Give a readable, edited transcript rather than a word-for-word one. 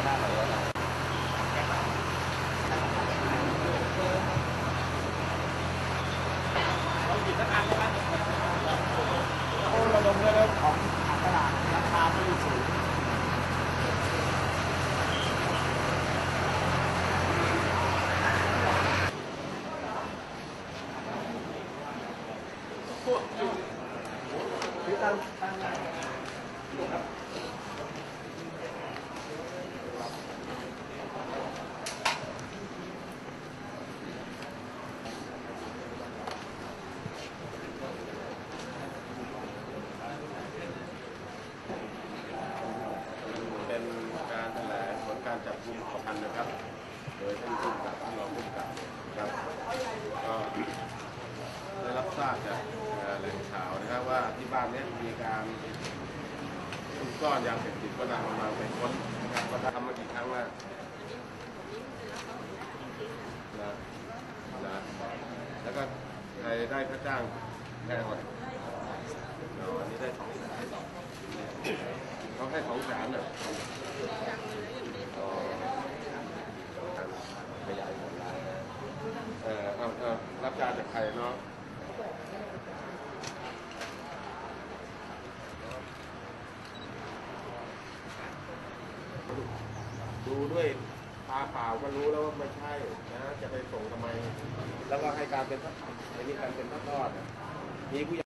เราหยิบสักอันได้ไหมโอ้ระดมเรื่องของตลาดราคาไม่สูงคือตั้งเป็นการแถลงผลการจับกุมของพันนะครับโดยท่านผู้กำกับท่านรองผู้กำกับครับก็ได้รับทราบจากแหล่งข่าวนะครับว่าที่บ้านนี้มีการซุกซ่อนยาเสพติดก็นำมาไปค้นนะครับก็ทำมากี่ครั้งแล้วนะแล้วก็ใครได้ค่าจ้างแพงกว่าอันนี้ได้200,000เขาให้200,000เนี่ยขยายผลได้รับการจากใครเนาะดูด้วยตาเปล่าก็รู้แล้วว่าไม่ใช่นะจะไปส่งทำไมแล้วก็ให้การเป็นทอดมีผู้